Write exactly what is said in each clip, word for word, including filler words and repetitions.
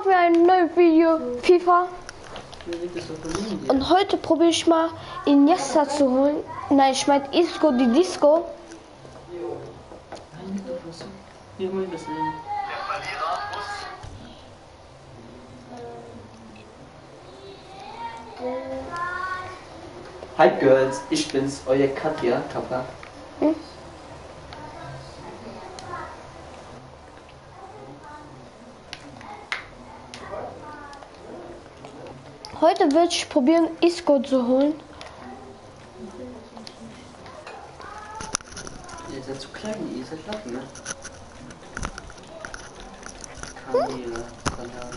wieder ein neues Video FIFA. Und heute probiere ich mal Iniesta zu holen. Nein, ich meine Isco die Disco. Hi Girls, ich bin's, euer Katja, Kappa. Hm? Heute würde ich probieren, Isco zu holen. Ihr seid zu klein, ihr seid Lappen, ne? Kamele, Bananen.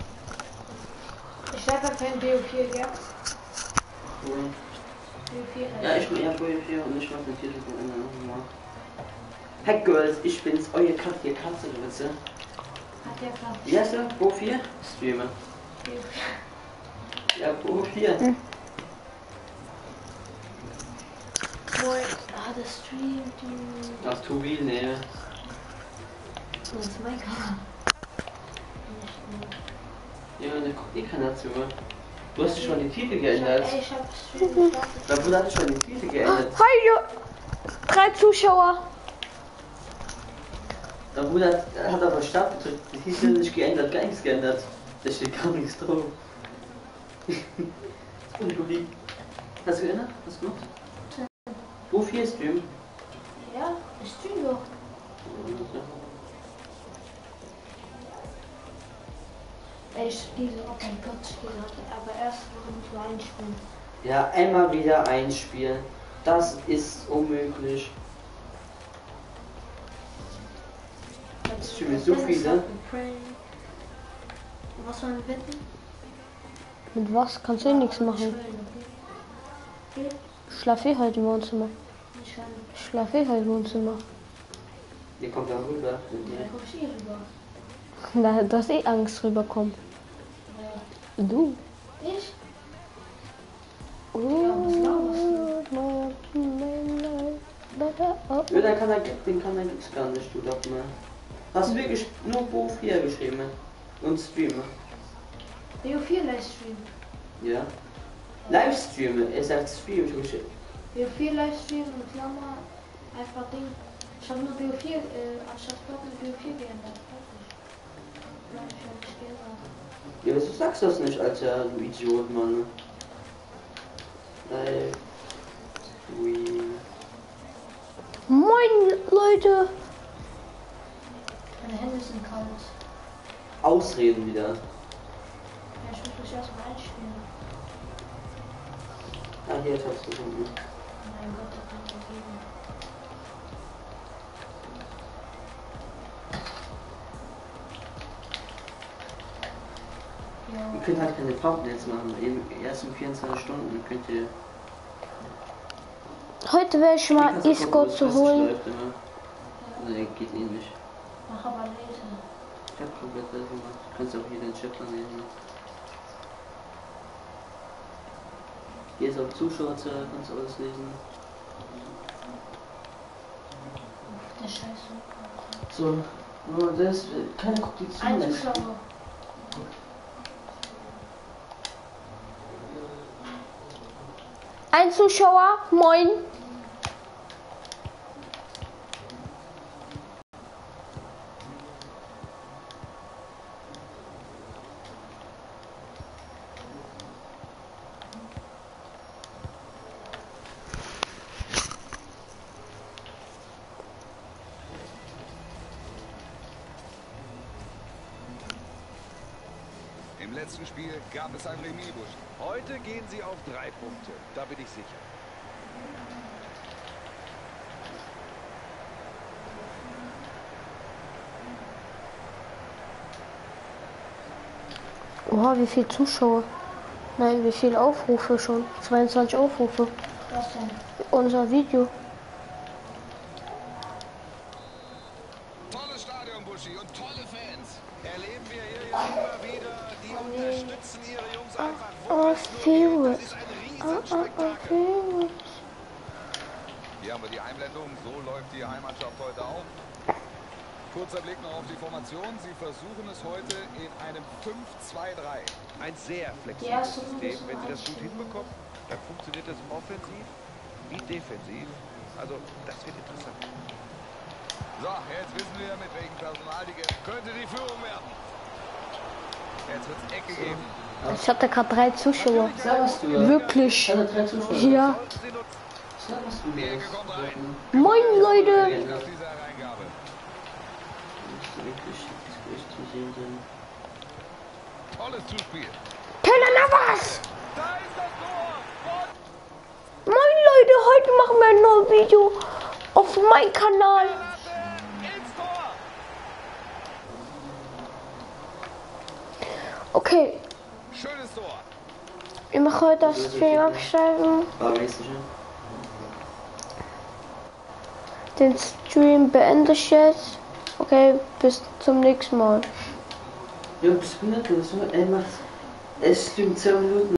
Ich habe kein B O vier, ja? Cool. B O vier, ja, ich bin ja B O vier und ich mach den Titel vom Ende nochmal. Hi Girls, ich bin's, euer Katja, Katze, bitte. Katja, Katja. Wie heißt du? B O vier? Streamer. Ja, B O vier. Hm. Ah, das streamt. Aus Tubil, ne. Das ist mein Kanal. Ja, da guckt eh keiner zu. Du hast schon die Titel geändert. Ich hab Stream. Da wurde hat schon die Titel geändert. Hi, drei Zuschauer. Da Bruder hat aber Start gedrückt, die Titel nicht geändert, gar nichts geändert. Da steht gar nichts drauf. Unguli. Hast du geändert? Was gemacht? Wo vier Stream? Ja, ich stream doch. Ich spiele auf dem Platz, aber erst muss man einspielen. Ja, einmal wieder einspielen. Das ist unmöglich. Ich spiele so viele. Was sollen wir wetten? Mit was kannst du eh nichts machen? Ich schlafe eh heute im Wohnzimmer. Ich schlafe eh heute im Wohnzimmer. Ihr kommt da rüber. Da komm ich eh rüber. Na, du hast eh Angst rüberkommen. Ja. Du? Ich? Ja, dann kann er, den kann er gibt's gar nicht, du doch mal. Hast du wirklich nur B O vier geschrieben? Und Streamer? B O vier Livestream. Ja. Livestreamer, er sagt Stream, ich geschickt. B O vier Livestream und Klammer, einfach Ding. Ich habe nur B O vier, äh, anstatt Blocken B O vier geändert. Ja, wieso sagst du das nicht, Alter, du Idiot, Mann? Live. Stream. Moin, Leute. Meine Hände sind kalt. Ausreden wieder. Ja, ich muss mich erstmal einspielen. Ah, hier hast du schon. Mein Gott, das kann ich geben. Ihr könnt halt keine Pumpnets machen. In ersten vierundzwanzig Stunden könnt ihr. Heute werde ich mal Isco zu holen. Ne, geht eh nicht. Mach aber lesen. Ich hab probiert das gemacht. Du kannst auch hier den Chat lesen. Hier ist auch Zuschauer, kannst du alles lesen. Der Scheiße. So, nur das, keine guckt die zu. Ein Zuschauer. Ein Zuschauer, moin. Im letzten Spiel gab es ein Remis. Heute gehen sie auf drei Punkte, da bin ich sicher. Oha, wie viele Zuschauer. Nein, wie viele Aufrufe schon. zweiundzwanzig Aufrufe. Was denn? Unser Video. Tolles Stadion, Buschi, und tolle Fans. Erleben wir hier ja immer wieder. Die unterstützen ihre Jungs einfach. Oh, feel it. Das ist ein Oh, oh, oh, Riesenspektakel. feel it. Hier haben wir die Einblendung. So läuft die Heimatschaft heute auf. Kurzer Blick noch auf die Formation. Sie versuchen es heute in einem fünf zwei drei. Ein sehr flexibles System. Wenn Sie das gut hinbekommen, dann funktioniert es offensiv wie defensiv. Also, das wird interessant. So, jetzt wissen wir, mit welchem Personal die könnte die Führung werden. Jetzt wird es Ecke geben. Ich hatte gerade drei Zuschauer. Servus du. Wirklich. Ich hatte drei Zuschauer. Ja. Servus du. Die Ecke kommt rein. Moin Leute. Auf diese Hereingabe. Wirklich echt zu sehen sind. Tolles Zuspiel. Keiner Navas. Da ist das Tor. Moin Leute, heute machen wir ein neues Video auf meinem Kanal. Ins Tor. Okay, Schönes Tor. ich mache heute das Stream abschalten. War mir nicht sicher. Den Stream beende ich jetzt. Okay, bis zum nächsten Mal. Ja, bis hundert oder so. Ey, macht. Es stimmt zehn Minuten.